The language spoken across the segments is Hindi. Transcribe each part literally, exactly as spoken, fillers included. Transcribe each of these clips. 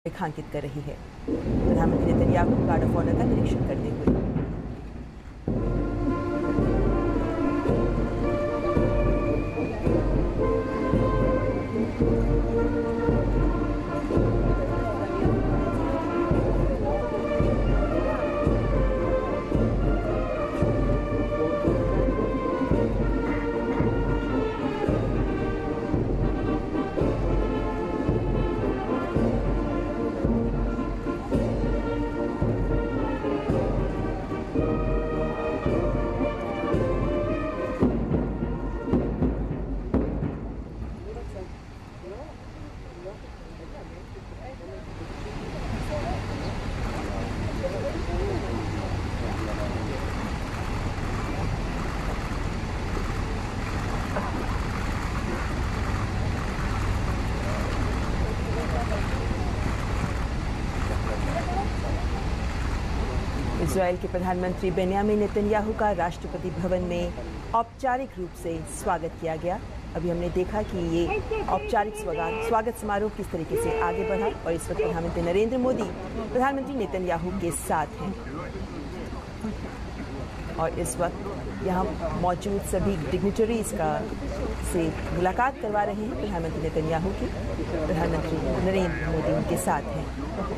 रेखांकित कर रही है। प्रधानमंत्री नेतन्याहू गार्ड ऑफ ऑनर का निरीक्षण करते हुए। इजराइल के प्रधानमंत्री बेन्यामिन नेतन्याहू का राष्ट्रपति भवन में औपचारिक रूप से स्वागत किया गया। अभी हमने देखा कि ये औपचारिक स्वागत स्वागत समारोह किस तरीके से आगे बढ़ा और इस वक्त प्रधानमंत्री नरेंद्र मोदी प्रधानमंत्री नेतन्याहू के साथ हैं और इस वक्त यहाँ मौजूद सभी डिग्निटरीज का से मुलाकात करवा रहे हैं। प्रधानमंत्री नेतन्याहू की प्रधानमंत्री नरेंद्र मोदी उनके साथ हैं।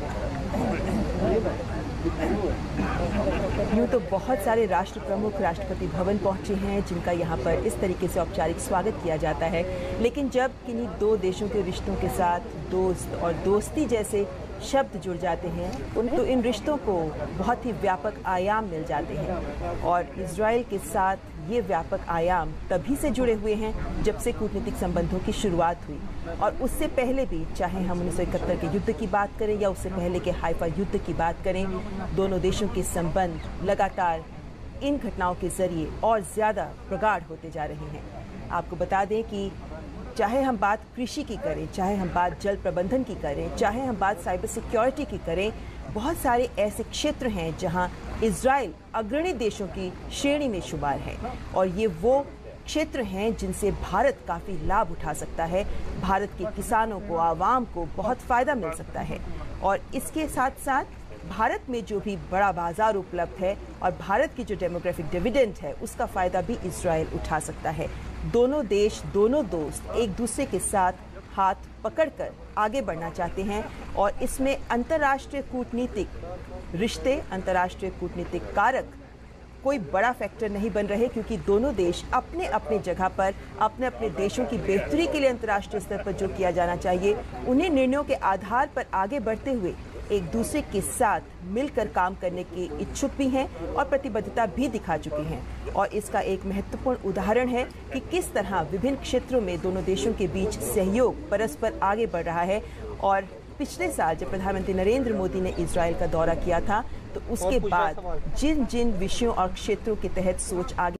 यूँ तो बहुत सारे राष्ट्र प्रमुख राष्ट्रपति भवन पहुंचे हैं जिनका यहाँ पर इस तरीके से औपचारिक स्वागत किया जाता है, लेकिन जब किन्हीं दो देशों के रिश्तों के साथ दोस्त और दोस्ती जैसे शब्द जुड़ जाते हैं तो इन रिश्तों को बहुत ही व्यापक आयाम मिल जाते हैं और इजराइल के साथ ये व्यापक आयाम तभी से जुड़े हुए हैं जब से कूटनीतिक संबंधों की शुरुआत हुई और उससे पहले भी, चाहे हम उन्नीस सौ इकहत्तर के युद्ध की बात करें या उससे पहले के हाइफा युद्ध की बात करें, दोनों देशों के संबंध लगातार इन घटनाओं के जरिए और ज़्यादा प्रगाढ़ होते जा रहे हैं। आपको बता दें कि चाहे हम बात कृषि की करें, चाहे हम बात जल प्रबंधन की करें, चाहे हम बात साइबर सिक्योरिटी की करें, बहुत सारे ऐसे क्षेत्र हैं जहां इजराइल अग्रणी देशों की श्रेणी में शुमार है और ये वो क्षेत्र हैं जिनसे भारत काफ़ी लाभ उठा सकता है। भारत के किसानों को, आवाम को बहुत फ़ायदा मिल सकता है और इसके साथ साथ भारत में जो भी बड़ा बाजार उपलब्ध है और भारत की जो डेमोग्राफिक डिविडेंड है उसका फ़ायदा भी इजराइल उठा सकता है। दोनों देश, दोनों दोस्त एक दूसरे के साथ हाथ पकड़कर आगे बढ़ना चाहते हैं और इसमें अंतर्राष्ट्रीय कूटनीतिक रिश्ते, अंतर्राष्ट्रीय कूटनीतिक कारक कोई बड़ा फैक्टर नहीं बन रहे, क्योंकि दोनों देश अपने अपने जगह पर अपने अपने देशों की बेहतरी के लिए अंतर्राष्ट्रीय स्तर पर जो किया जाना चाहिए उन्हें निर्णयों के आधार पर आगे बढ़ते हुए एक दूसरे के साथ मिलकर काम करने के इच्छुक भी हैं और प्रतिबद्धता भी दिखा चुके हैं। और इसका एक महत्वपूर्ण उदाहरण है कि किस तरह विभिन्न क्षेत्रों में दोनों देशों के बीच सहयोग परस्पर आगे बढ़ रहा है। और पिछले साल जब प्रधानमंत्री नरेंद्र मोदी ने इजराइल का दौरा किया था तो उसके बाद जिन जिन विषयों और क्षेत्रों के तहत सोच आगे